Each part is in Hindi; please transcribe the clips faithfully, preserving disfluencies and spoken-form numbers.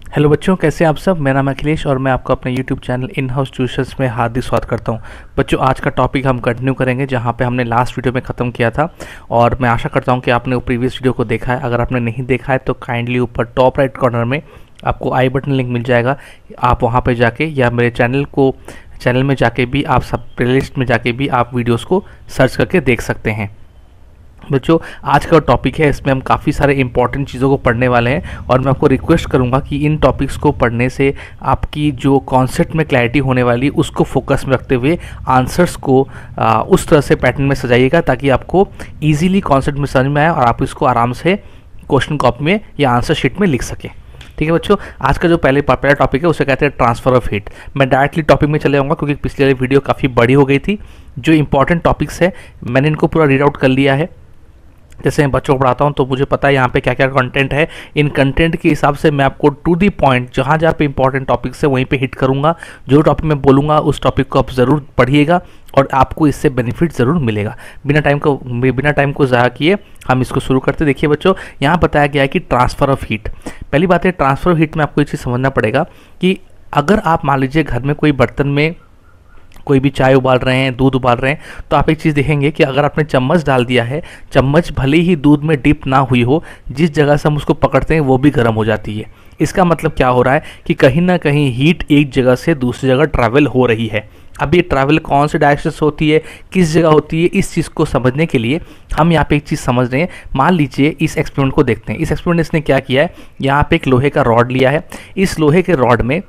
हेलो बच्चों, कैसे हैं आप सब। मेरा नाम है अखिलेश और मैं आपको अपने YouTube channel in house tuitions में हार्दिक स्वागत करता हूं। बच्चों, आज का टॉपिक हम कंटिन्यू करेंगे जहां पे हमने लास्ट वीडियो में ख़त्म किया था, और मैं आशा करता हूं कि आपने वो प्रीवियस वीडियो को देखा है। अगर आपने नहीं देखा है तो काइंडली ऊपर टॉप राइट कॉर्नर में आपको आई बटन लिंक मिल जाएगा, आप वहाँ पर जाके या मेरे चैनल को चैनल में जाके भी आप सब प्लेलिस्ट में जाके भी आप वीडियोज़ को सर्च करके देख सकते हैं। बच्चों, आज का टॉपिक है, इसमें हम काफ़ी सारे इंपॉर्टेंट चीज़ों को पढ़ने वाले हैं और मैं आपको रिक्वेस्ट करूंगा कि इन टॉपिक्स को पढ़ने से आपकी जो कॉन्सेप्ट में क्लैरिटी होने वाली उसको फोकस में रखते हुए आंसर्स को आ, उस तरह से पैटर्न में सजाइएगा ताकि आपको इजीली कॉन्सेप्ट में समझ में आए और आप इसको आराम से क्वेश्चन कॉपी में या आंसर शीट में लिख सकें। ठीक है बच्चों, आज का जो पहले पहला टॉपिक है उसे कहते हैं ट्रांसफ़र ऑफ हीट। मैं डायरेक्टली टॉपिक में चले जाऊँगा क्योंकि पिछले वाली वीडियो काफ़ी बड़ी हो गई थी। जो इंपॉर्टेंट टॉपिक्स है मैंने इनको पूरा रीड आउट कर लिया है। जैसे मैं बच्चों को पढ़ाता हूँ तो मुझे पता है यहाँ पे क्या क्या कंटेंट है। इन कंटेंट के हिसाब से मैं आपको टू दी पॉइंट जहाँ जहाँ पे इंपॉर्टेंट टॉपिक्स है वहीं पे हिट करूँगा। जो टॉपिक मैं बोलूँगा उस टॉपिक को आप ज़रूर पढ़िएगा और आपको इससे बेनिफिट ज़रूर मिलेगा। बिना टाइम को बिना टाइम को ज़ाया किए हम इसको शुरू करते। देखिए बच्चों, यहाँ बताया गया है कि ट्रांसफ़र ऑफ हीट। पहली बात है, ट्रांसफ़र ऑफ हीट में आपको ये चीज़ समझना पड़ेगा कि अगर आप मान लीजिए घर में कोई बर्तन में कोई भी चाय उबाल रहे हैं, दूध उबाल रहे हैं, तो आप एक चीज़ देखेंगे कि अगर आपने चम्मच डाल दिया है, चम्मच भले ही दूध में डिप ना हुई हो, जिस जगह से हम उसको पकड़ते हैं वो भी गर्म हो जाती है। इसका मतलब क्या हो रहा है कि कहीं ना कहीं हीट एक जगह से दूसरी जगह ट्रैवल हो रही है। अब ये ट्रैवल कौन से डायरेक्शन से होती है, किस जगह होती है, इस चीज़ को समझने के लिए हम यहाँ पे एक चीज़ समझ रहे हैं। मान लीजिए इस एक्सपेरिमेंट को देखते हैं। इस एक्सपेरिमेंट इसने क्या किया है, यहाँ पे एक लोहे का रॉड लिया है। इस लोहे के रॉड में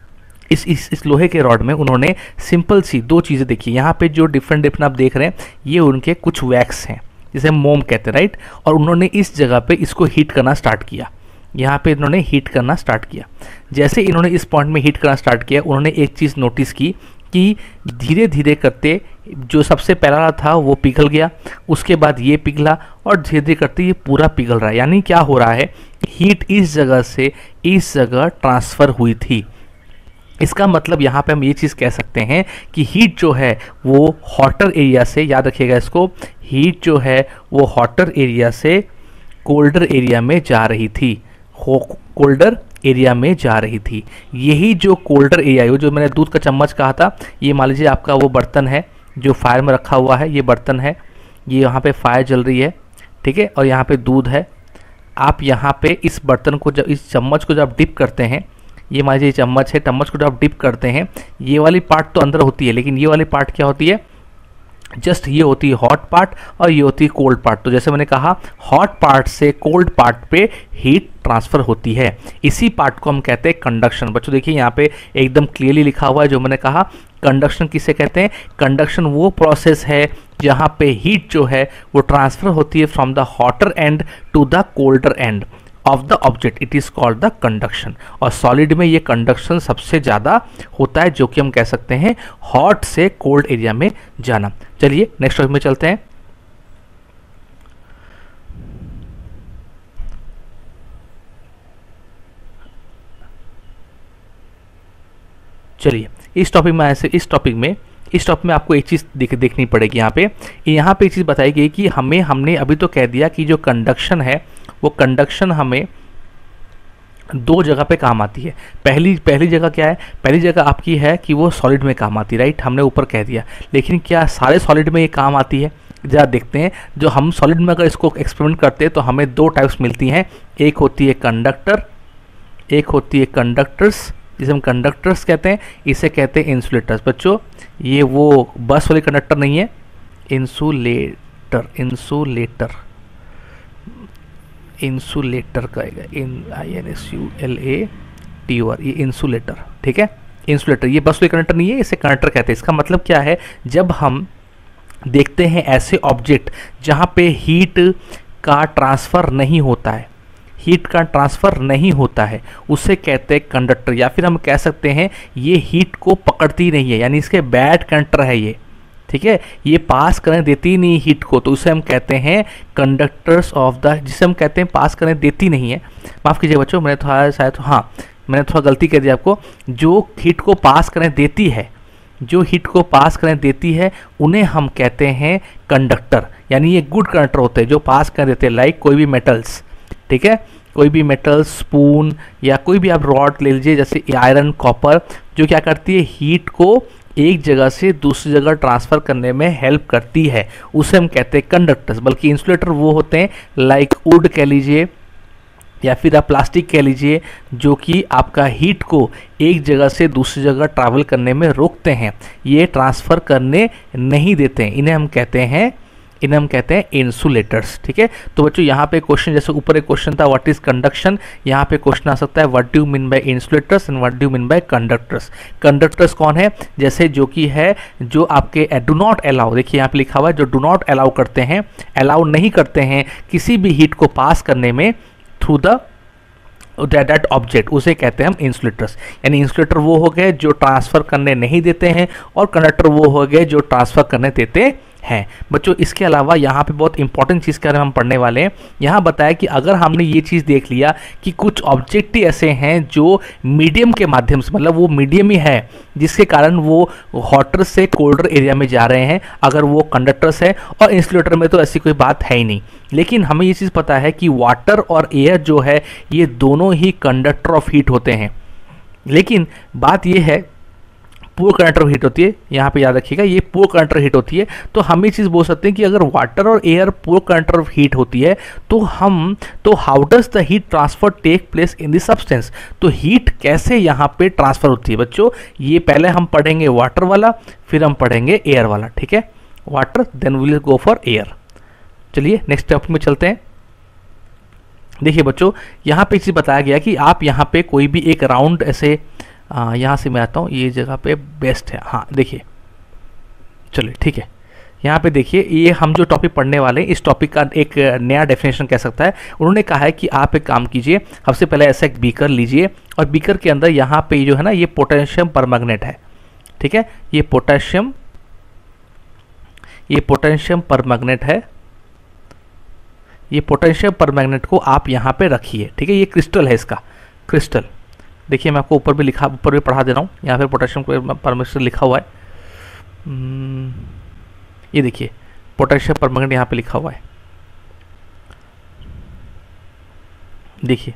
इस इस इस लोहे के रॉड में उन्होंने सिंपल सी दो चीज़ें देखी। यहाँ पे जो डिफरेंट डिफरेंट आप देख रहे हैं ये उनके कुछ वैक्स हैं, जिसे मोम कहते हैं, राइट। और उन्होंने इस जगह पे इसको हीट करना स्टार्ट किया। यहाँ पे इन्होंने हीट करना स्टार्ट किया। जैसे इन्होंने इस पॉइंट में हीट करना स्टार्ट किया, उन्होंने एक चीज़ नोटिस की कि धीरे धीरे करते जो सबसे पहला था वो पिघल गया, उसके बाद ये पिघला और धीरे धीरे करते ये पूरा पिघल रहा है। यानी क्या हो रहा है, हीट इस जगह से इस जगह ट्रांसफ़र हुई थी। इसका मतलब यहाँ पे हम ये चीज़ कह सकते हैं कि हीट जो है वो हॉटर एरिया से, याद रखिएगा इसको, हीट जो है वो हॉटर एरिया से कोल्डर एरिया में जा रही थी। कोल्डर एरिया में जा रही थी। यही जो कोल्डर एरिया है, जो मैंने दूध का चम्मच कहा था, ये मान लीजिए आपका वो बर्तन है जो फायर में रखा हुआ है। ये बर्तन है, ये यहाँ पे फायर जल रही है, ठीक है, और यहाँ पे दूध है। आप यहाँ पे इस बर्तन को जब, इस चम्मच को जब डिप करते हैं, ये मान लीजिए चम्मच है, चम्मच को जब आप डिप करते हैं, ये वाली पार्ट तो अंदर होती है, लेकिन ये वाली पार्ट क्या होती है, जस्ट ये होती है हॉट पार्ट और ये होती है कोल्ड पार्ट। तो जैसे मैंने कहा, हॉट पार्ट से कोल्ड पार्ट पे हीट ट्रांसफ़र होती है। इसी पार्ट को हम कहते हैं कंडक्शन। बच्चों देखिए यहाँ पे एकदम क्लियरली लिखा हुआ है जो मैंने कहा। कंडक्शन किसे कहते हैं? कंडक्शन वो प्रोसेस है जहाँ पे हीट जो है वो ट्रांसफ़र होती है from the hotter end to the colder end of the object. It is called the conduction. और सॉलिड में ये कंडक्शन सबसे ज़्यादा होता है, जो कि हम कह सकते हैं हॉट से कोल्ड एरिया में जाना। चलिए नेक्स्ट टॉपिक में चलते हैं। चलिए इस टॉपिक में ऐसे इस टॉपिक में इस टॉपिक में आपको एक चीज़ देख देखनी पड़ेगी। यहाँ पे यहाँ पे एक चीज़ बताई गई कि हमें हमने अभी तो कह दिया कि जो कंडक्शन है वो कंडक्शन हमें दो जगह पे काम आती है। पहली पहली जगह क्या है? पहली जगह आपकी है कि वो सॉलिड में काम आती है, राइट, हमने ऊपर कह दिया। लेकिन क्या सारे सॉलिड में ये काम आती है? जरा देखते हैं। जो हम सॉलिड में अगर इसको एक्सपेरिमेंट करते हैं तो हमें दो टाइप्स मिलती हैं। एक होती है कंडक्टर, एक होती है कंडक्टर्स, जिसे हम कंडक्टर्स कहते हैं, इसे कहते हैं इंसुलेटर्स। बच्चों ये वो बस वाले कंडक्टर नहीं है, इंसुलेटर इंसुलेटर इंसुलेटर कहेगा, in I N S U L A T O R, ये इंसुलेटर, ठीक है। इंसुलेटर ये बस वाले कंडक्टर नहीं है, इसे कंडक्टर कहते हैं। इसका मतलब क्या है, जब हम देखते हैं ऐसे ऑब्जेक्ट जहाँ पे हीट का ट्रांसफ़र नहीं होता है, हीट का ट्रांसफ़र नहीं होता है, उसे कहते हैं कंडक्टर। या फिर हम कह सकते हैं ये हीट को पकड़ती नहीं है, यानी इसके बैड कंडक्टर है ये, ठीक है, ये पास करने देती नहीं हीट को, तो उसे हम कहते हैं कंडक्टर्स ऑफ द, जिसे हम कहते हैं पास करने देती नहीं है। माफ़ कीजिए बच्चों, मैंने थोड़ा शायद हाँ मैंने थोड़ा गलती कर दिया आपको। जो हीट को पास करने देती है, जो हीट को पास करने देती है उन्हें हम कहते हैं कंडक्टर। यानी ये गुड कंडक्टर होते हैं जो पास कर देते हैं, लाइक कोई भी मेटल्स, ठीक है, कोई भी मेटल, स्पून या कोई भी आप रॉड ले लीजिए जैसे आयरन, कॉपर, जो क्या करती है हीट को एक जगह से दूसरी जगह ट्रांसफ़र करने में हेल्प करती है, उसे हम कहते हैं कंडक्टर्स। बल्कि इंसुलेटर वो होते हैं लाइक वुड कह लीजिए या फिर आप प्लास्टिक कह लीजिए, जो कि आपका हीट को एक जगह से दूसरी जगह ट्रैवल करने में रोकते हैं, ये ट्रांसफ़र करने नहीं देते हैं। इन्हें हम कहते हैं इन्हें हम कहते हैं इंसुलेटर्स। ठीक है, तो बच्चों यहाँ पे क्वेश्चन, जैसे ऊपर एक क्वेश्चन था व्हाट इज कंडक्शन, यहाँ पे क्वेश्चन आ सकता है what do mean by insulators and what do mean by conductors. Conductors कौन है, जैसे जो कि है जो आपके डू नॉट अलाउ, देखिए यहाँ पे लिखा हुआ है जो डू नॉट अलाउ करते हैं, अलाउ नहीं करते हैं किसी भी हीट को पास करने में थ्रू द दैट ऑब्जेक्ट, उसे कहते हैं हम इंसुलेटर्स। यानी इंसुलेटर वो हो गए जो ट्रांसफ़र करने नहीं देते हैं और कंडक्टर वो हो गए जो ट्रांसफ़र करने देते हैं। बच्चों इसके अलावा यहाँ पे बहुत इंपॉर्टेंट चीज़ के बारे में हम पढ़ने वाले हैं। यहाँ बताया कि अगर हमने ये चीज़ देख लिया कि कुछ ऑब्जेक्ट ही ऐसे हैं जो मीडियम के माध्यम से, मतलब वो मीडियम ही है जिसके कारण वो हॉटर से कोल्डर एरिया में जा रहे हैं, अगर वो कंडक्टर्स है, और इंसुलेटर में तो ऐसी कोई बात है ही नहीं। लेकिन हमें ये चीज़ पता है कि वाटर और एयर जो है ये दोनों ही कंडक्टर ऑफ हीट होते हैं। लेकिन बात ये है पुअर कंडक्टर ऑफ हीट होती है, यहाँ पे याद रखिएगा ये पुअर कंडक्टर हीट होती है। तो हम ये चीज़ बोल सकते हैं कि अगर वाटर और air poor conductor of heat होती है तो हम तो how does the heat transfer take place in the substance, तो हीट कैसे यहाँ पे ट्रांसफर होती है बच्चों, ये पहले हम पढ़ेंगे वाटर वाला, फिर हम पढ़ेंगे एयर वाला। ठीक है, water then will go for air. चलिए नेक्स्ट टॉपिक में चलते हैं। देखिए बच्चों यहाँ पे चीज़ बताया गया कि आप यहाँ पे कोई भी एक राउंड ऐसे, यहाँ से मैं आता हूँ, ये जगह पे बेस्ट है। हाँ देखिए, चलिए ठीक है, यहाँ पे देखिए ये हम जो टॉपिक पढ़ने वाले हैं इस टॉपिक का एक नया डेफिनेशन कह सकता है। उन्होंने कहा है कि आप एक काम कीजिए, सबसे पहले ऐसा एक बीकर लीजिए और बीकर के अंदर यहाँ पे जो है ना ये पोटेशियम परमैंगनेट है। ठीक है, ये पोटेशियम ये पोटेशियम परमैंगनेट है, ये पोटेशियम परमैंगनेट को आप यहाँ पे रखिए। ठीक है, ये क्रिस्टल है, इसका क्रिस्टल देखिए, मैं आपको ऊपर भी लिखा ऊपर भी पढ़ा दे रहा हूँ, यहाँ पे पोटेशियम परमैंगनेट लिखा हुआ है। ये देखिए पोटेशियम परमैंगनेट यहाँ पे लिखा हुआ है, देखिए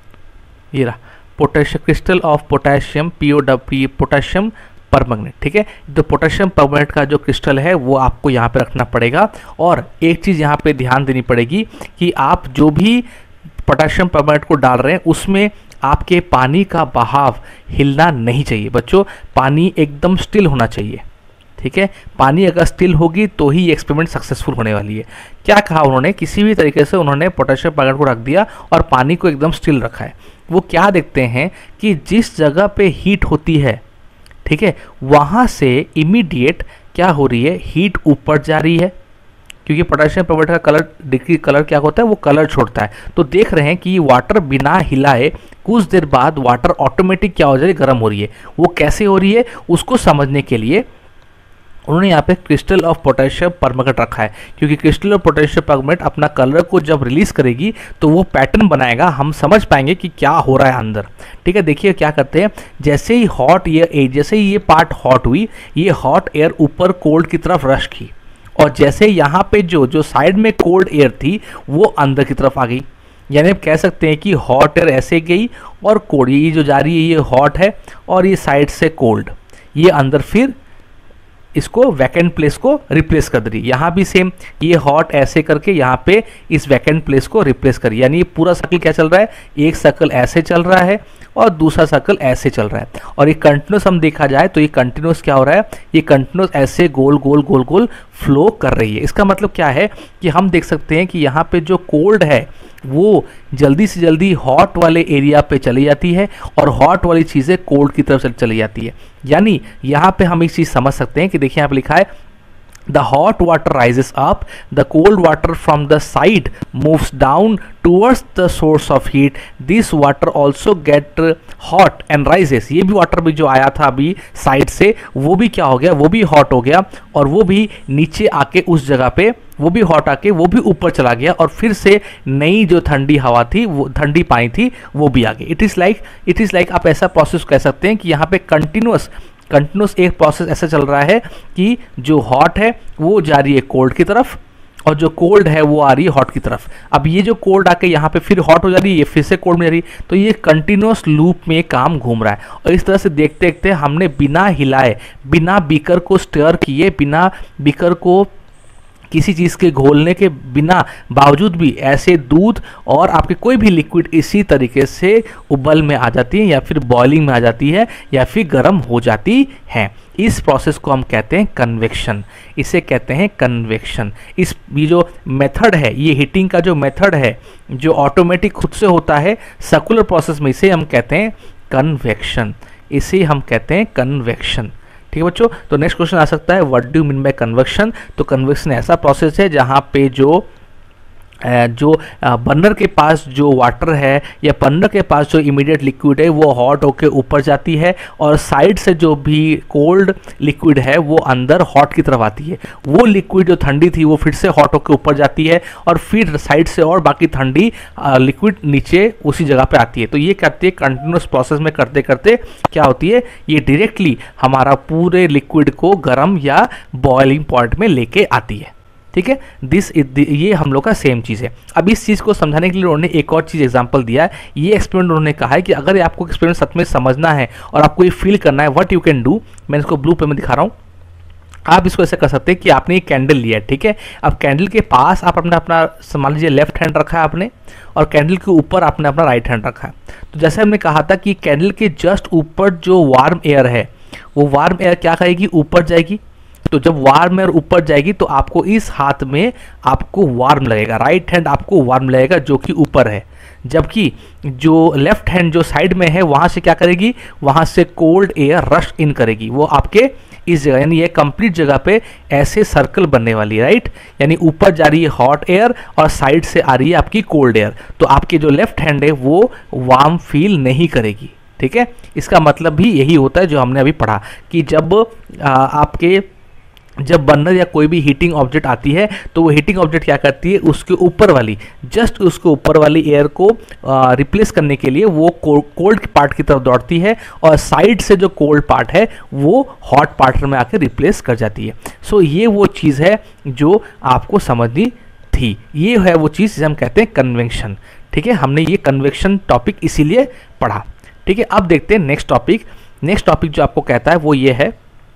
ये रहा potassium, crystal of potassium, POW potassium permanganate. ठीक है, तो पोटेशियम परमैंगनेट का जो क्रिस्टल है वो आपको यहाँ पे रखना पड़ेगा। और एक चीज़ यहाँ पे ध्यान देनी पड़ेगी कि आप जो भी पोटेशियम परमैंगनेट को डाल रहे हैं उसमें आपके पानी का बहाव हिलना नहीं चाहिए बच्चों, पानी एकदम स्टिल होना चाहिए। ठीक है, पानी अगर स्टिल होगी तो ही ये एक्सपेरिमेंट सक्सेसफुल होने वाली है। क्या कहा उन्होंने, किसी भी तरीके से उन्होंने पोटेशियम परमैंगनेट को रख दिया और पानी को एकदम स्टिल रखा है। वो क्या देखते हैं कि जिस जगह पे हीट होती है, ठीक है, वहाँ से इमीडिएट क्या हो रही है, हीट ऊपर जा रही है, क्योंकि पोटेशियम परमैंगनेट का कलर डिग्री कलर क्या होता है, वो कलर छोड़ता है। तो देख रहे हैं कि वाटर बिना हिलाए कुछ देर बाद वाटर ऑटोमेटिक क्या हो जाए, गर्म हो रही है। वो कैसे हो रही है उसको समझने के लिए उन्होंने यहाँ पे क्रिस्टल ऑफ पोटेशियम परमैंगनेट रखा है, क्योंकि क्रिस्टल ऑफ पोटेशियम परमैंगनेट अपना कलर को जब रिलीज करेगी तो वो पैटर्न बनाएगा, हम समझ पाएंगे कि क्या हो रहा है अंदर। ठीक है, देखिए क्या करते हैं, जैसे ही हॉट ये जैसे ही ये पार्ट हॉट हुई, ये हॉट एयर ऊपर कोल्ड की तरफ रश की, और जैसे यहाँ पे जो जो साइड में कोल्ड एयर थी वो अंदर की तरफ आ गई। यानी आप कह सकते हैं कि हॉट एयर ऐसे गई और कोल्ड, ये जो जा रही है ये हॉट है और ये साइड से कोल्ड, ये अंदर फिर इसको वैकेंट प्लेस को रिप्लेस कर दी। यहाँ भी सेम, ये हॉट ऐसे करके यहाँ पे इस वैकेंट प्लेस को रिप्लेस करी। यानी ये पूरा सर्कल क्या चल रहा है, एक सर्कल ऐसे चल रहा है और दूसरा सर्कल ऐसे चल रहा है। और ये कंटिन्यूस हम देखा जाए तो ये कंटिन्यूस क्या हो रहा है, ये कंटिन्यूस ऐसे गोल गोल गोल गोल फ्लो कर रही है। इसका मतलब क्या है कि हम देख सकते हैं कि यहाँ पे जो कोल्ड है वो जल्दी से जल्दी हॉट वाले एरिया पे चली जाती है और हॉट वाली चीज़ें कोल्ड की तरफ चली जाती है। यानी यहाँ पे हम एक चीज़ समझ सकते हैं कि देखिए यहाँ पे लिखा है the hot water rises up, the cold water from the side moves down towards the source of heat, this water also get hot and rises। ये भी वाटर भी जो आया था अभी साइड से वो भी क्या हो गया, वो भी हॉट हो गया और वो भी नीचे आके उस जगह पे वो भी हॉट आके वो भी ऊपर चला गया और फिर से नई जो ठंडी हवा थी, वो ठंडी पानी थी वो भी आ गई। It is like it is like आप ऐसा प्रोसेस कह सकते हैं कि यहाँ पे कंटिन्यूस कंटिन्यूस एक प्रोसेस ऐसा चल रहा है कि जो हॉट है वो जा रही है कोल्ड की तरफ और जो कोल्ड है वो आ रही है हॉट की तरफ। अब ये जो कोल्ड आके यहाँ पे फिर हॉट हो जा रही है, ये फिर से कोल्ड में जा रही है, तो ये कंटिन्यूस लूप में काम घूम रहा है। और इस तरह से देखते देखते हमने बिना हिलाए, बिना बीकर को स्टर किए, बिना बीकर को किसी चीज़ के घोलने के बिना बावजूद भी ऐसे दूध और आपके कोई भी लिक्विड इसी तरीके से उबल में आ जाती है, या फिर बॉइलिंग में आ जाती है, या फिर गर्म हो जाती है। इस प्रोसेस को हम कहते हैं कन्वेक्शन। इसे कहते हैं कन्वेक्शन। इस ये जो मेथड है, ये हीटिंग का जो मेथड है, जो ऑटोमेटिक खुद से होता है सर्कुलर प्रोसेस में, इसे हम कहते हैं कन्वेक्शन। इसे हम कहते हैं कन्वेक्शन। ठीक है बच्चों, तो नेक्स्ट क्वेश्चन आ सकता है, what do mean by convection. तो कन्वेक्शन ऐसा प्रोसेस है जहाँ पे जो जो बर्नर के पास जो वाटर है या बर्नर के पास जो इमीडिएट लिक्विड है वो हॉट होके ऊपर जाती है, और साइड से जो भी कोल्ड लिक्विड है वो अंदर हॉट की तरफ आती है। वो लिक्विड जो ठंडी थी वो फिर से हॉट होके ऊपर जाती है, और फिर साइड से और बाकी ठंडी लिक्विड नीचे उसी जगह पे आती है। तो ये करती है कंटिन्यूस प्रोसेस में करते करते क्या होती है, ये डायरेक्टली हमारा पूरे लिक्विड को गर्म या बॉइलिंग पॉइंट में लेके आती है। ठीक है, दिस ये हम लोग का सेम चीज़ है। अब इस चीज़ को समझाने के लिए उन्होंने एक और चीज़ एग्जांपल दिया है। ये एक्सपेरिमेंट उन्होंने कहा है कि अगर आपको एक्सपेरिमेंट सच में समझना है और आपको ये फील करना है, व्हाट यू कैन डू, मैं इसको ब्लू पे में दिखा रहा हूँ। आप इसको ऐसे कर सकते हैं कि आपने एक कैंडल लिया है, ठीक है। अब कैंडल के पास आप अपना अपना मान लीजिए लेफ्ट हैंड रखा है आपने, और कैंडल के ऊपर आपने अपना राइट हैंड रखा है। तो जैसे हमने कहा था कि कैंडल के जस्ट ऊपर जो वार्म एयर है, वो वार्म एयर क्या करेगी, ऊपर जाएगी। तो जब वार्म एयर ऊपर जाएगी तो आपको इस हाथ में आपको वार्म लगेगा, राइट हैंड आपको वार्म लगेगा जो कि ऊपर है, जबकि जो लेफ्ट हैंड जो साइड में है वहाँ से क्या करेगी, वहाँ से कोल्ड एयर रश इन करेगी, वो आपके इस जगह, यानी ये कंप्लीट जगह पे ऐसे सर्कल बनने वाली है, राइट। यानी ऊपर जा रही है हॉट एयर और साइड से आ रही है आपकी कोल्ड एयर, तो आपके जो लेफ्ट हैंड है वो वार्म फील नहीं करेगी। ठीक है, इसका मतलब भी यही होता है जो हमने अभी पढ़ा कि जब आ, आपके जब बर्नर या कोई भी हीटिंग ऑब्जेक्ट आती है तो वो हीटिंग ऑब्जेक्ट क्या करती है, उसके ऊपर वाली, जस्ट उसके ऊपर वाली एयर को रिप्लेस करने के लिए वो कोल्ड पार्ट की तरफ दौड़ती है, और साइड से जो कोल्ड पार्ट है वो हॉट पार्ट में आकर रिप्लेस कर जाती है। सो so, ये वो चीज़ है जो आपको समझनी थी, ये है वो चीज़ जिसे हम कहते हैं कन्वेक्शन। ठीक है, हमने ये कन्वेक्शन टॉपिक इसीलिए पढ़ा। ठीक है, अब देखते हैं नेक्स्ट टॉपिक। नेक्स्ट टॉपिक जो आपको कहता है वो ये है,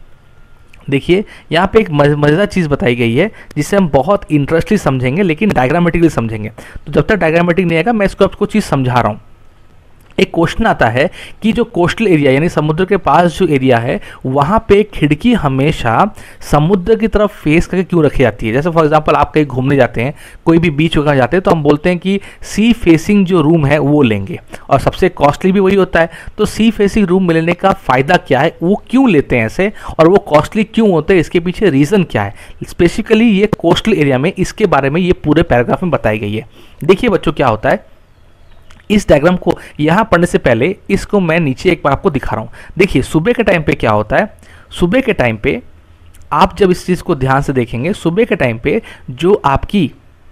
देखिए यहाँ पे एक मज़ेदार चीज़ बताई गई है जिसे हम बहुत इंटरेस्टली समझेंगे, लेकिन डायग्रामेटिकली समझेंगे। तो जब तक डायग्रामेटिक नहीं आएगा मैं इसको आपको चीज़ समझा रहा हूँ। एक क्वेश्चन आता है कि जो कोस्टल एरिया यानी समुद्र के पास जो एरिया है वहाँ पे खिड़की हमेशा समुद्र की तरफ फेस करके क्यों रखी जाती है। जैसे फॉर एग्जांपल आप कहीं घूमने जाते हैं, कोई भी बीच वगैरह जाते हैं, तो हम बोलते हैं कि सी फेसिंग जो रूम है वो लेंगे, और सबसे कॉस्टली भी वही होता है। तो सी फेसिंग रूम मिलने का फ़ायदा क्या है, वो क्यों लेते हैं ऐसे, और वो कॉस्टली क्यों होते हैं, इसके पीछे रीज़न क्या है, स्पेसिफिकली ये कोस्टल एरिया में, इसके बारे में ये पूरे पैराग्राफ में बताई गई है। देखिए बच्चों क्या होता है, इस डायग्राम को यहाँ पढ़ने से पहले इसको मैं नीचे एक बार आपको दिखा रहा हूँ। देखिए सुबह के टाइम पे क्या होता है, सुबह के टाइम पे आप जब इस चीज़ को ध्यान से देखेंगे, सुबह के टाइम पे जो आपकी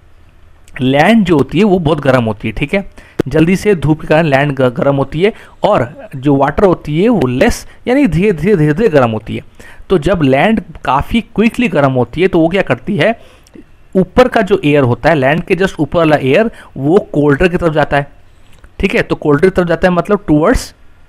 लैंड जो होती है वो बहुत गर्म होती है। ठीक है, जल्दी से धूप के कारण लैंड गर्म होती है, और जो वाटर होती है वो लेस यानी धीरे धीरे धीरे धीरे गर्म होती है। तो जब लैंड काफ़ी क्विकली गर्म होती है तो वो क्या करती है, ऊपर का जो एयर होता है, लैंड के जस्ट ऊपर वाला एयर, वो कोल्डर की तरफ जाता है। ठीक है, तो कोल्डर की तरफ जाता है मतलब टूवर्ड्स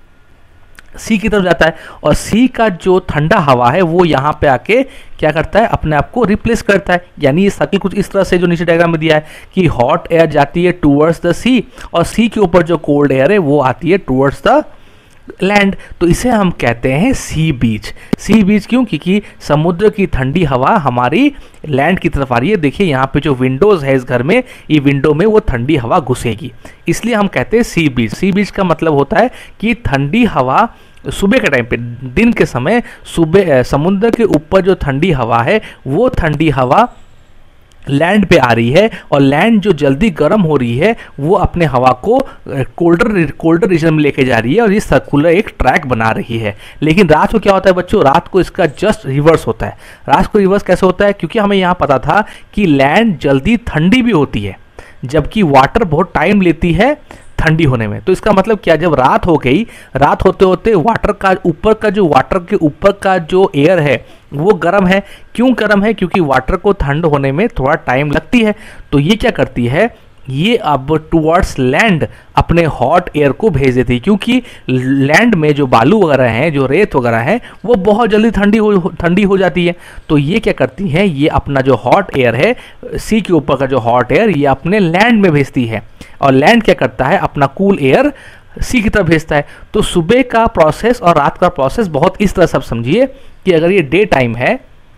सी की तरफ जाता है, और सी का जो ठंडा हवा है वो यहाँ पे आके क्या करता है, अपने आप को रिप्लेस करता है। यानी ये सर्किल कुछ इस तरह से जो नीचे डायग्राम में दिया है कि हॉट एयर जाती है टूवर्ड्स द सी, और सी के ऊपर जो कोल्ड एयर है वो आती है टूवर्ड्स द लैंड। तो इसे हम कहते हैं सी बीच। सी बीच क्यों, क्योंकि समुद्र की ठंडी हवा हमारी लैंड की तरफ आ रही है। देखिए यहाँ पे जो विंडोज़ है इस घर में, ये विंडो में वो ठंडी हवा घुसेगी, इसलिए हम कहते हैं सी बीच। सी बीच का मतलब होता है कि ठंडी हवा सुबह के टाइम पे, दिन के समय सुबह समुद्र के ऊपर जो ठंडी हवा है वो ठंडी हवा लैंड पे आ रही है, और लैंड जो जल्दी गर्म हो रही है वो अपने हवा को कोल्डर कोल्डर रीजन में लेके जा रही है, और ये सर्कुलर एक ट्रैक बना रही है। लेकिन रात को क्या होता है बच्चों, रात को इसका जस्ट रिवर्स होता है। रात को रिवर्स कैसे होता है, क्योंकि हमें यहाँ पता था कि लैंड जल्दी ठंडी भी होती है, जबकि वाटर बहुत टाइम लेती है ठंडी होने में। तो इसका मतलब क्या, जब रात हो गई, रात होते होते वाटर का ऊपर का जो वाटर के ऊपर का जो एयर है वो गर्म है। क्यों गर्म है? क्योंकि वाटर को ठंड होने में थोड़ा टाइम लगती है। तो ये क्या करती है, ये अब टुवर्ड्स लैंड अपने हॉट एयर को भेज देती है, क्योंकि लैंड में जो बालू वगैरह हैं, जो रेत वगैरह है, वो बहुत जल्दी ठंडी हो ठंडी हो जाती है। तो ये क्या करती है, ये अपना जो हॉट एयर है, सी के ऊपर का जो हॉट एयर, ये अपने लैंड में भेजती है, और लैंड क्या करता है, अपना कूल एयर सी की तरफ भेजता है। तो सुबह का प्रोसेस और रात का प्रोसेस बहुत इस तरह सब समझिए कि अगर ये डे टाइम है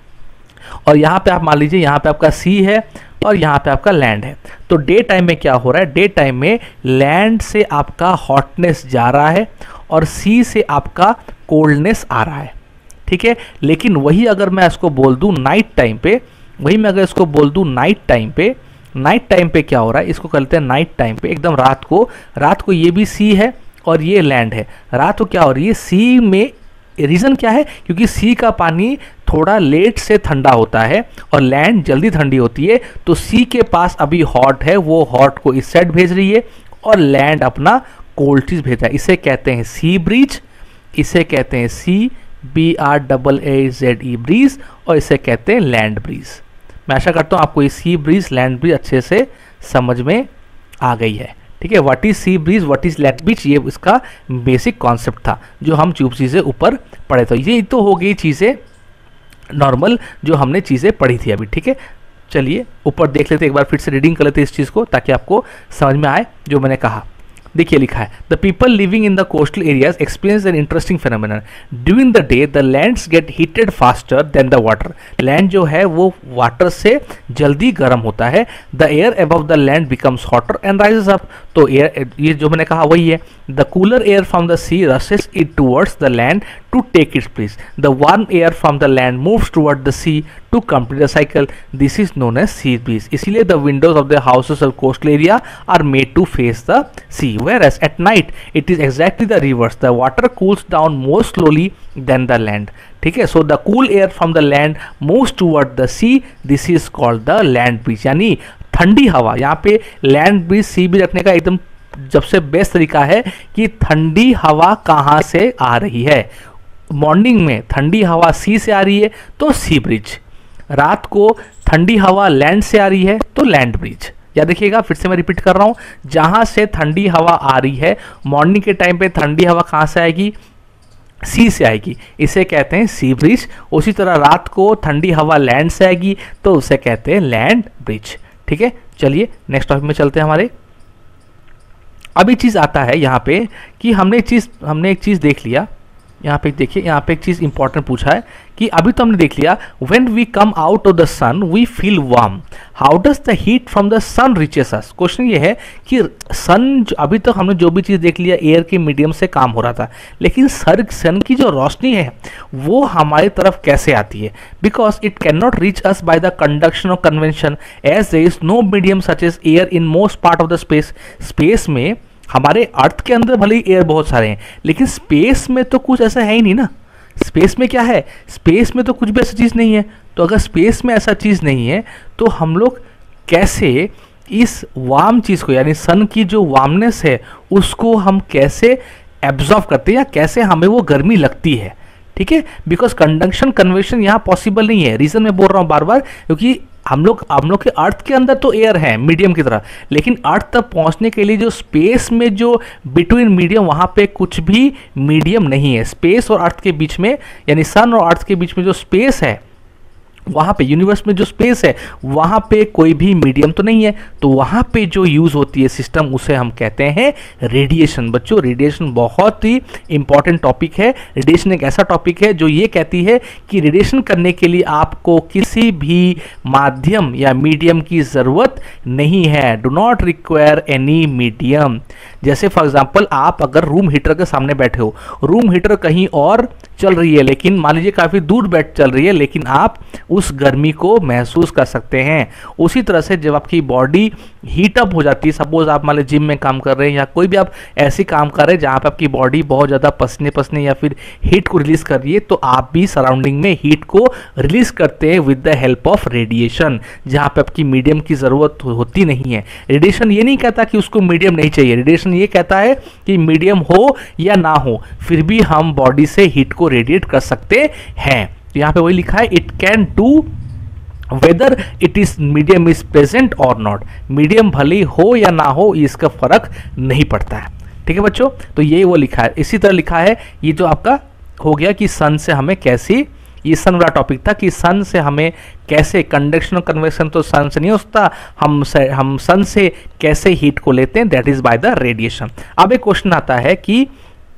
और यहाँ पे आप मान लीजिए यहाँ पे आपका सी है और यहाँ पे आपका लैंड है, तो डे टाइम में क्या हो रहा है, डे टाइम में लैंड से आपका हॉटनेस जा रहा है और सी से आपका कोल्डनेस आ रहा है, ठीक है। लेकिन वही अगर मैं इसको बोल दूँ नाइट टाइम पे, वही मैं अगर इसको बोल दूँ नाइट टाइम पे, नाइट टाइम पे क्या हो रहा है, इसको कहते हैं नाइट टाइम पे, एकदम रात को, रात को ये भी सी है और ये लैंड है, रात को क्या हो रही है, सी में, रीज़न क्या है, क्योंकि सी का पानी थोड़ा लेट से ठंडा होता है और लैंड जल्दी ठंडी होती है। तो सी के पास अभी हॉट है, वो हॉट को इस साइड भेज रही है और लैंड अपना कोल्ड चीज़ भेज रहा है। इसे कहते हैं सी ब्रीज, इसे कहते हैं sea B R double A Z E breeze, और इसे कहते हैं लैंड ब्रीज। मैं आशा करता हूँ आपको ये सी ब्रीज लैंड ब्रीज अच्छे से समझ में आ गई है, ठीक है। What is sea breeze, what is land breeze, ये इसका बेसिक कॉन्सेप्ट था जो हम चूब चीज़ें ऊपर पढ़े। तो ये तो हो गई चीज़ें नॉर्मल जो हमने चीज़ें पढ़ी थी अभी, ठीक है। चलिए ऊपर देख लेते, एक बार फिर से रीडिंग कर लेते इस चीज़ को ताकि आपको समझ में आए जो मैंने कहा। देखिए लिखा है, the people living in the coastal areas experience an interesting phenomenon during the day the lands get heated faster than the water. Land जो है वो वाटर से जल्दी गर्म होता है। The air above the land becomes hotter and rises up. तो एयर, ये जो मैंने कहा वही है, the cooler air from the sea rushes it towards the land to take its place. The warm air from the land moves toward the sea to complete the cycle. This is known as sea breeze. इसीलिए the windows of the houses of coastal area are made to face the sea. Whereas at night it is exactly the reverse. The water cools down more slowly than the land. ठीक है, so the cool air from the land moves toward the sea. This is called the land breeze. यानी ठंडी हवा, यहाँ पे land breeze sea breeze रखने का एकदम सबसे बेस्ट तरीका है कि ठंडी हवा कहाँ से आ रही है। मॉर्निंग में ठंडी हवा सी से आ रही है तो सी ब्रिज, रात को ठंडी हवा लैंड से आ रही है तो लैंड ब्रिज। या देखिएगा फिर से मैं रिपीट कर रहा हूँ, जहाँ से ठंडी हवा आ रही है मॉर्निंग के टाइम पे ठंडी हवा कहाँ से आएगी, सी से आएगी, इसे कहते हैं सी ब्रिज। उसी तरह रात को ठंडी हवा लैंड से आएगी तो उसे कहते हैं लैंड ब्रिज, ठीक है। चलिए नेक्स्ट टॉपिक में चलते हैं हमारे। अभी चीज़ आता है यहाँ पे कि हमने चीज़ हमने एक चीज़ देख लिया, यहाँ पे देखिए, यहाँ पे एक चीज़ इंपॉर्टेंट पूछा है कि अभी तो हमने देख लिया when we come out of the sun we feel warm, how does the heat from the sun reaches us. Question ये है कि सन, अभी तक हमने जो भी चीज़ देख लिया एयर के मीडियम से काम हो रहा था, लेकिन सर सन की जो रोशनी है वो हमारी तरफ कैसे आती है, because it can not reach us by the conduction और convention as there is no medium such as air in most part of the space. Space में हमारे अर्थ के अंदर भले ही एयर बहुत सारे हैं, लेकिन स्पेस में तो कुछ ऐसा है ही नहीं ना। स्पेस में क्या है, स्पेस में तो कुछ भी ऐसा चीज़ नहीं है। तो अगर स्पेस में ऐसा चीज़ नहीं है तो हम लोग कैसे इस वार्म चीज़ को, यानी सन की जो वार्मनेस है उसको हम कैसे एब्जॉर्व करते हैं या कैसे हमें वो गर्मी लगती है, ठीक है। बिकॉज कंडक्शन कन्वेक्शन यहाँ पॉसिबल नहीं है। रीज़न मैं बोल रहा हूँ बार बार, क्योंकि हम लोग हम लोग के अर्थ के अंदर तो एयर है मीडियम की तरह, लेकिन अर्थ तक पहुंचने के लिए जो स्पेस में जो बिटवीन मीडियम, वहाँ पे कुछ भी मीडियम नहीं है। स्पेस और अर्थ के बीच में, यानी सन और अर्थ के बीच में जो स्पेस है, वहाँ पे यूनिवर्स में जो स्पेस है वहाँ पे कोई भी मीडियम तो नहीं है। तो वहाँ पे जो यूज़ होती है सिस्टम, उसे हम कहते हैं रेडिएशन। बच्चों रेडिएशन बहुत ही इंपॉर्टेंट टॉपिक है। रेडिएशन एक ऐसा टॉपिक है जो ये कहती है कि रेडिएशन करने के लिए आपको किसी भी माध्यम या मीडियम की ज़रूरत नहीं है। Do not require any medium. जैसे फॉर एग्जांपल आप अगर रूम हीटर के सामने बैठे हो, रूम हीटर कहीं और चल रही है, लेकिन मान लीजिए काफ़ी दूर बैठ चल रही है, लेकिन आप उस गर्मी को महसूस कर सकते हैं। उसी तरह से जब आपकी बॉडी हीट अप हो जाती है, सपोज आप मान लीजिए जिम में काम कर रहे हैं या कोई भी आप ऐसी काम कर रहे हैं जहाँ पे आपकी बॉडी बहुत ज़्यादा पसीने पसीने या फिर हीट को रिलीज कर रही है, तो आप भी सराउंडिंग में हीट को रिलीज करते हैं with the help of radiation, जहाँ पे आपकी मीडियम की ज़रूरत होती नहीं है। रेडिएशन ये नहीं कहता कि उसको मीडियम नहीं चाहिए, रेडिएशन ये कहता है कि मीडियम हो या ना हो फिर भी हम बॉडी से हीट को रेडिएट कर सकते हैं। तो यहाँ पे वही लिखा है, it can do whether it is medium is present और नॉट। मीडियम भले हो या ना हो इसका फर्क नहीं पड़ता है। ठीक है बच्चों, तो ये वो लिखा है। इसी तरह लिखा है ये जो आपका हो गया कि सन से हमें कैसी, ये सन वाला टॉपिक था कि सन से हमें कैसे, कंडक्शन और कन्वेक्शन तो सन से नहीं होता, हम से, हम सन से कैसे हीट को लेते हैं, that is by the radiation. अब एक क्वेश्चन आता है कि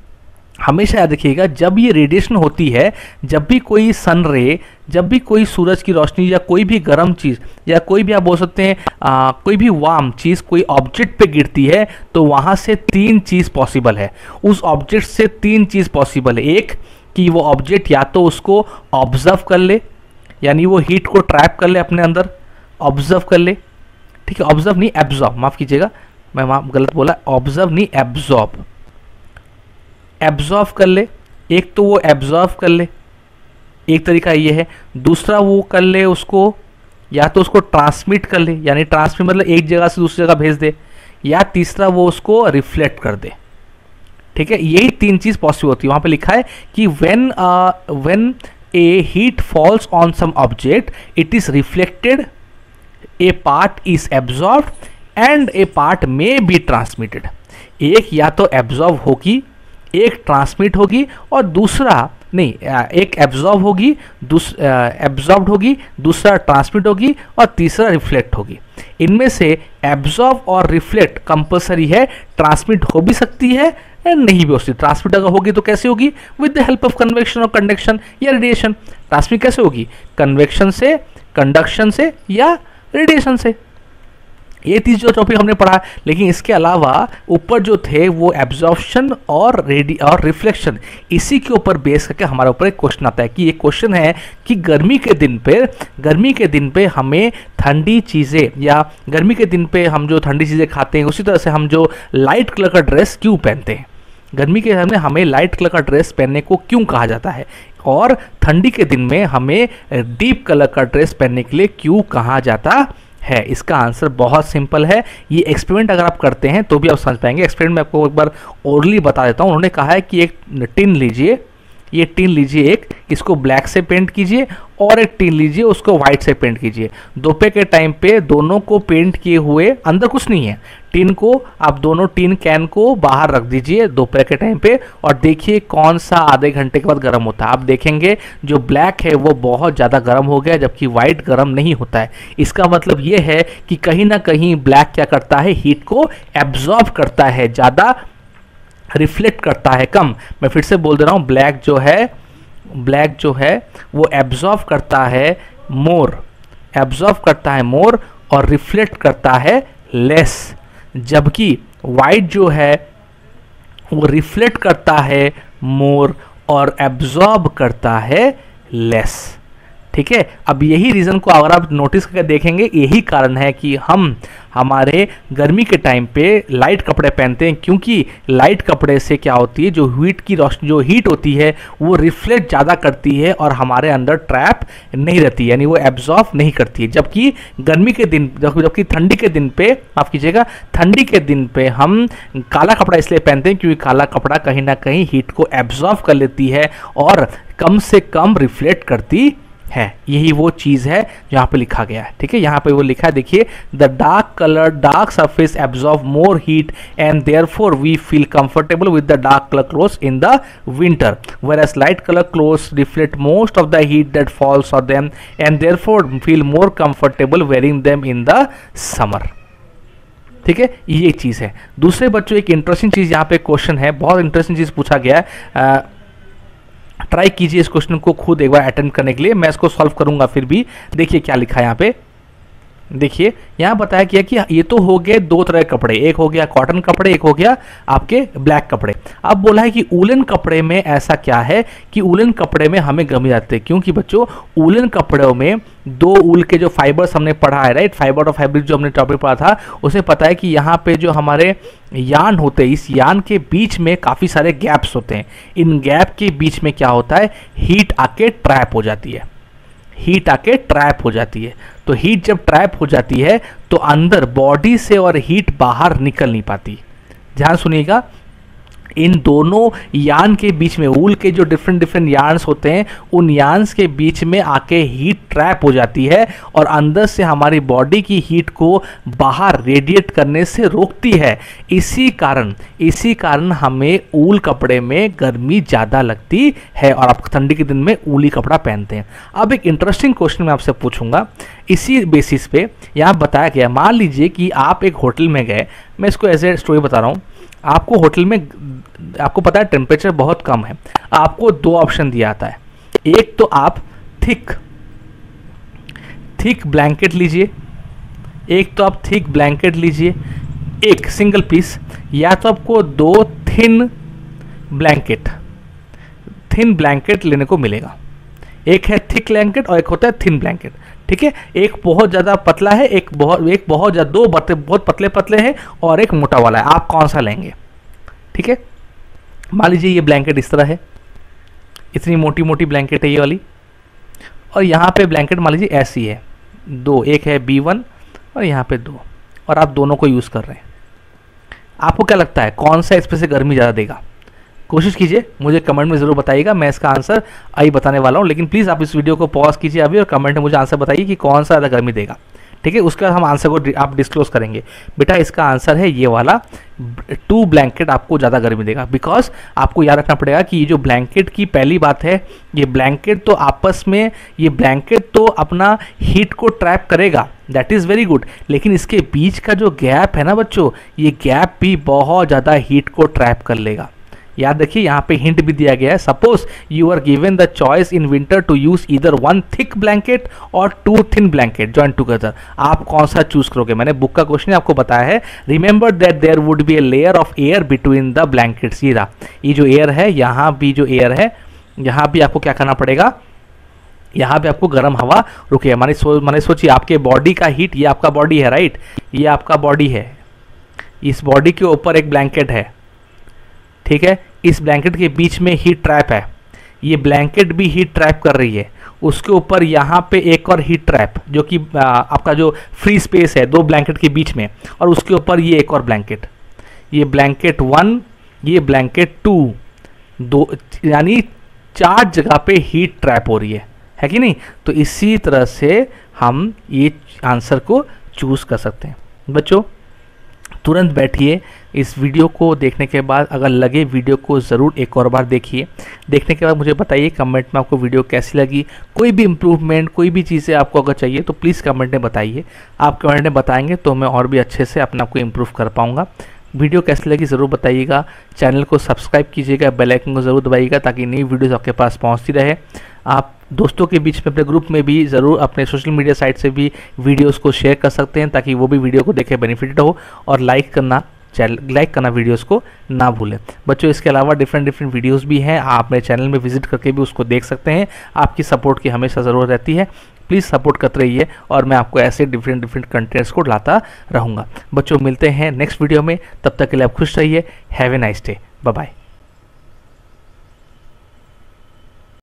हमेशा याद रखिएगा जब ये रेडिएशन होती है, जब भी कोई सन रे, जब भी कोई सूरज की रोशनी या कोई भी गर्म चीज़ या कोई भी आप बोल सकते हैं आ, कोई भी वार्म चीज़ कोई ऑब्जेक्ट पे गिरती है, तो वहाँ से तीन चीज़ पॉसिबल है। उस ऑब्जेक्ट से तीन चीज़ पॉसिबल है। एक कि वो ऑब्जेक्ट या तो उसको ऑब्जर्व कर ले, यानी वो हीट को ट्रैप कर ले अपने अंदर, ऑब्जर्व कर ले। ठीक है, ऑब्जर्व नहीं एब्जॉर्ब, माफ़ कीजिएगा मैं वहाँ गलत बोला, ऑब्जर्व नहीं एब्जॉर्ब, एब्जॉर्व कर ले। एक तो वो एब्जॉर्व कर ले, एक तरीका ये है। दूसरा वो कर ले उसको, या तो उसको ट्रांसमिट कर ले, यानी ट्रांसमिट मतलब एक जगह से दूसरी जगह भेज दे, या तीसरा वो उसको रिफ्लेक्ट कर दे। ठीक है, यही तीन चीज़ पॉसिबल होती है। वहाँ पे लिखा है कि when when a heat falls on some object it is reflected, a part is absorbed and a part may be transmitted. एक या तो एब्जॉर्ब होगी, एक ट्रांसमिट होगी, और दूसरा नहीं, एक एब्जॉर्ब होगी, दूसरा एब्जॉर्ब्ड होगी, दूसरा ट्रांसमिट होगी, और तीसरा रिफ्लेक्ट होगी। इनमें से एब्जॉर्ब और रिफ्लेक्ट कंपलसरी है, ट्रांसमिट हो भी सकती है एंड नहीं भी हो सकती। ट्रांसमिट अगर होगी तो कैसे होगी, with the help of convection और कंडक्शन या रेडिएशन। ट्रांसमिट कैसे होगी, कन्वेक्शन से, कंडक्शन से या रेडिएशन से। ये तीस जो टॉपिक हमने पढ़ा, लेकिन इसके अलावा ऊपर जो थे वो एब्जॉर्प्शन और रेडी और रिफ्लेक्शन, इसी के ऊपर बेस करके हमारे ऊपर एक क्वेश्चन आता है कि ये क्वेश्चन है कि गर्मी के दिन पे गर्मी के दिन पे हमें ठंडी चीज़ें, या गर्मी के दिन पे हम जो ठंडी चीज़ें खाते हैं, उसी तरह से हम जो लाइट कलर का ड्रेस क्यों पहनते हैं। गर्मी के दिन में हमें लाइट कलर का ड्रेस पहनने को क्यों कहा जाता है, और ठंडी के दिन में हमें डीप कलर का ड्रेस पहनने के लिए क्यों कहा जाता है। इसका आंसर बहुत सिंपल है। ये एक्सपेरिमेंट अगर आप करते हैं तो भी आप समझ पाएंगे। एक्सपेरिमेंट में आपको एक बार ओरली बता देता हूँ। उन्होंने कहा है कि एक टिन लीजिए, ये टिन लीजिए, एक इसको ब्लैक से पेंट कीजिए, और एक टिन लीजिए उसको वाइट से पेंट कीजिए। दोपहर के टाइम पे दोनों को पेंट किए हुए, अंदर कुछ नहीं है, टिन को आप दोनों टिन कैन को बाहर रख दीजिए दोपहर के टाइम पे, और देखिए कौन सा आधे घंटे के बाद गर्म होता है। आप देखेंगे जो ब्लैक है वो बहुत ज़्यादा गर्म हो गया, जबकि वाइट गर्म नहीं होता है। इसका मतलब ये है कि कहीं ना कहीं ब्लैक क्या करता है, हीट को एब्जॉर्ब करता है ज़्यादा, रिफ्लेक्ट करता है कम। मैं फिर से बोल दे रहा हूँ, ब्लैक जो है ब्लैक जो है वो एब्जॉर्ब करता है मोर, एब्जॉर्ब करता है मोर और रिफ्लेक्ट करता है लेस, जबकि वाइट जो है वो रिफ्लेक्ट करता है मोर और एब्जॉर्ब करता है लेस। ठीक है, अब यही रीज़न को अगर आप नोटिस करके देखेंगे, यही कारण है कि हम हमारे गर्मी के टाइम पे लाइट कपड़े पहनते हैं, क्योंकि लाइट कपड़े से क्या होती है, जो हीट की रोशनी, जो हीट होती है वो रिफ्लेक्ट ज़्यादा करती है और हमारे अंदर ट्रैप नहीं रहती, यानी वो एब्जॉर्ब नहीं करती है। जबकि गर्मी के दिन, जबकि ठंडी के दिन पे, माफ़ कीजिएगा, ठंडी के दिन पे हम काला कपड़ा इसलिए पहनते हैं क्योंकि काला कपड़ा कहीं ना कहीं हीट को एब्जॉर्ब कर लेती है और कम से कम रिफ्लेक्ट करती है। यही वो चीज़ है जहाँ पे लिखा गया है। ठीक है, यहाँ पे वो लिखा है, देखिए, the dark colour dark surface absorb more heat and therefore we feel comfortable with the dark colour clothes in the winter, whereas light color clothes reflect most of the heat that falls on them and therefore feel more comfortable wearing them in the summer। ठीक है, ये चीज़ है। दूसरे बच्चों, एक इंटरेस्टिंग चीज़ यहाँ पे क्वेश्चन है, बहुत इंटरेस्टिंग चीज़ पूछा गया है। ट्राई कीजिए इस क्वेश्चन को खुद एक बार अटेम्प्ट करने के लिए, मैं इसको सॉल्व करूंगा फिर भी। देखिए क्या लिखा है यहाँ पे, देखिए यहाँ बताया गया कि ये तो हो गए दो तरह के कपड़े, एक हो गया कॉटन कपड़े, एक हो गया आपके ब्लैक कपड़े। अब बोला है कि उलन कपड़े में ऐसा क्या है कि उलन कपड़े में हमें गर्मी आती है, क्योंकि बच्चों उलन कपड़ों में दो ऊल के जो फाइबर्स हमने पढ़ा है, राइट, फाइबर ऑफ फैब्रिक जो हमने टॉपिक पढ़ा था, उसे पता है कि यहाँ पे जो हमारे यान होते हैं, इस यान के बीच में काफ़ी सारे गैप्स होते हैं। इन गैप के बीच में क्या होता है, हीट आके ट्रैप हो जाती है, हीट आके ट्रैप हो जाती है। तो हीट जब ट्रैप हो जाती है तो अंदर बॉडी से और हीट बाहर निकल नहीं पाती। ध्यान सुनिएगा, इन दोनों यान के बीच में, ऊल के जो डिफरेंट डिफरेंट यार्न्स होते हैं उन यार्न्स के बीच में आके हीट ट्रैप हो जाती है और अंदर से हमारी बॉडी की हीट को बाहर रेडिएट करने से रोकती है। इसी कारण इसी कारण हमें ऊल कपड़े में गर्मी ज़्यादा लगती है और आप ठंडी के दिन में ऊली कपड़ा पहनते हैं। अब एक इंटरेस्टिंग क्वेश्चन मैं आपसे पूछूंगा इसी बेसिस पे। यहाँ बताया गया, मान लीजिए कि आप एक होटल में गए, मैं इसको ऐसे स्टोरी बता रहा हूँ। आपको होटल में, आपको पता है टेम्परेचर बहुत कम है, आपको दो ऑप्शन दिया जाता है। एक तो आप थिक थिक ब्लैंकेट लीजिए, एक तो आप थिक ब्लैंकेट लीजिए एक सिंगल पीस, या तो आपको दो थिन ब्लैंकेट थिन ब्लैंकेट लेने को मिलेगा। एक है थिक ब्लैंकेट और एक होता है थिन ब्लैंकेट, ठीक है। एक बहुत ज़्यादा पतला है, एक बहुत एक बहुत ज़्यादा, दो बते बहुत पतले पतले हैं और एक मोटा वाला है। आप कौन सा लेंगे? ठीक है, मान लीजिए ये ब्लैंकेट इस तरह है, इतनी मोटी मोटी ब्लैंकेट है ये वाली, और यहाँ पे ब्लैंकेट मान लीजिए ऐसी है, दो, एक है बी वन और यहाँ पे दो, और आप दोनों को यूज़ कर रहे हैं। आपको क्या लगता है कौन सा इस पे से गर्मी ज़्यादा देगा? कोशिश कीजिए, मुझे कमेंट में ज़रूर बताइएगा, मैं इसका आंसर आई बताने वाला हूँ। लेकिन प्लीज़ आप इस वीडियो को पॉज कीजिए अभी और कमेंट में मुझे आंसर बताइए कि कौन सा ज़्यादा गर्मी देगा, ठीक है। उसके बाद हम आंसर को आप डिस्क्लोज करेंगे। बेटा इसका आंसर है ये वाला, टू ब्लैंकेट आपको ज़्यादा गर्मी देगा। बिकॉज आपको याद रखना पड़ेगा कि ये जो ब्लैंकेट की पहली बात है, ये ब्लैंकेट तो आपस में, ये ब्लैंकेट तो अपना हीट को ट्रैप करेगा, दैट इज़ वेरी गुड, लेकिन इसके बीच का जो गैप है ना बच्चों, ये गैप भी बहुत ज़्यादा हीट को ट्रैप कर लेगा। याद रखिए, यहाँ पे हिंट भी दिया गया है, suppose you are given the choice in winter to use either one thick blanket or two thin blanket join together, आप कौन सा चूज करोगे? मैंने बुक का क्वेश्चन आपको बताया है। Remember that there would be a layer of air between the blankets. ये रहा, ये जो एयर है, यहाँ भी जो एयर है, यहाँ भी आपको क्या करना पड़ेगा, यहाँ पे आपको गर्म हवा रुके। माने सो माने सोचिए आपके बॉडी का हीट, ये आपका बॉडी है राइट, ये आपका बॉडी है, इस बॉडी के ऊपर एक ब्लैंकेट है, ठीक है। इस ब्लैंकेट के बीच में हीट ट्रैप है, ये ब्लैंकेट भी हीट ट्रैप कर रही है, उसके ऊपर यहाँ पे एक और हीट ट्रैप जो कि आपका जो फ्री स्पेस है दो ब्लैंकेट के बीच में, और उसके ऊपर ये एक और ब्लैंकेट, ये ब्लैंकेट वन, ये ब्लैंकेट टू, दो, यानी चार जगह पे हीट ट्रैप हो रही है, है कि नहीं? तो इसी तरह से हम ये आंसर को चूज कर सकते हैं। बच्चों तुरंत बैठिए, इस वीडियो को देखने के बाद अगर लगे वीडियो को ज़रूर एक और बार देखिए। देखने के बाद मुझे बताइए कमेंट में आपको वीडियो कैसी लगी, कोई भी इम्प्रूवमेंट, कोई भी चीज़ें आपको अगर चाहिए तो प्लीज़ कमेंट में बताइए। आप कमेंट में बताएंगे तो मैं और भी अच्छे से अपने आप को इम्प्रूव कर पाऊँगा। वीडियो कैसी लगी ज़रूर बताइएगा, चैनल को सब्सक्राइब कीजिएगा, बेल आइकन को ज़रूर दबाइएगा ताकि नई वीडियोस आपके पास पहुंचती रहे। आप दोस्तों के बीच में, अपने ग्रुप में भी ज़रूर, अपने सोशल मीडिया साइट से भी वीडियोस को शेयर कर सकते हैं ताकि वो भी वीडियो को देखे बेनिफिटेड हो, और लाइक करना चैनल लाइक करना वीडियोस को ना भूलें। बच्चों इसके अलावा डिफरेंट डिफरेंट वीडियोस भी हैं, आप मेरे चैनल में विजिट करके भी उसको देख सकते हैं। आपकी सपोर्ट की हमेशा ज़रूरत रहती है, प्लीज़ सपोर्ट करते रहिए और मैं आपको ऐसे डिफरेंट डिफरेंट कंटेंट्स को लाता रहूँगा। बच्चों मिलते हैं नेक्स्ट वीडियो में, तब तक के लिए आप खुश रहिए। Have a nice day, bye bye.